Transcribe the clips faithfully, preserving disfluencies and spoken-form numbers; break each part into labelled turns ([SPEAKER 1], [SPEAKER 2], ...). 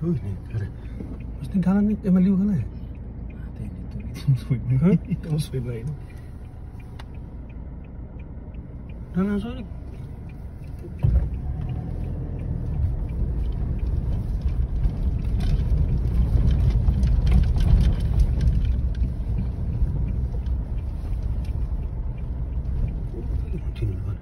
[SPEAKER 1] Wih, nih, keren. Mesti kanan nih, emang liu kanan ya?
[SPEAKER 2] Mati itu, itu swing nih, itu swing lain.
[SPEAKER 1] Dan langsung ini. Sini depan.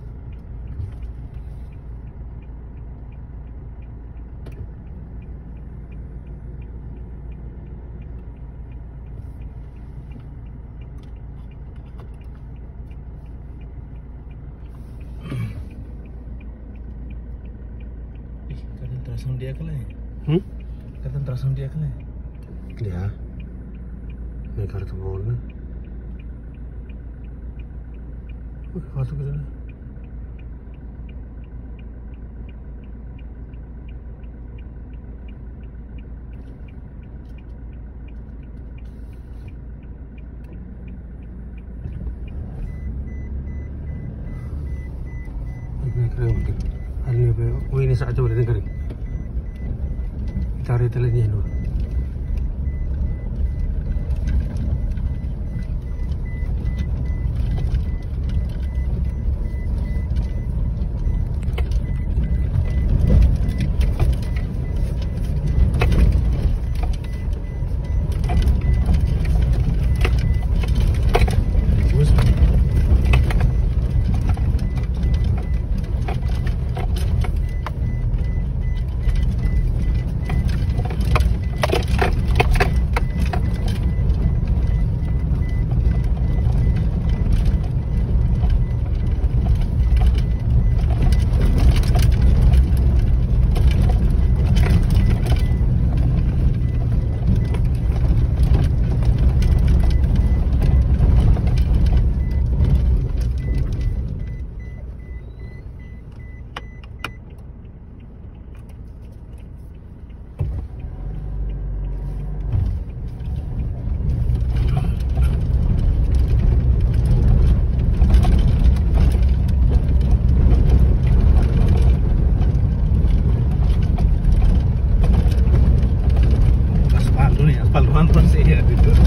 [SPEAKER 2] Ih, kadang terasa dia kali ya?
[SPEAKER 1] Hmm?
[SPEAKER 2] Kadang terasa dia kali
[SPEAKER 1] Ya. Ini kartu bola. Wih, kartu ke sana. Ini keren mungkin. Hal ini apa? Oh, ini saat coba dengerin. Tarik telenya dulu.
[SPEAKER 2] Aspal dulu ya, aspal mantan sih ya itu.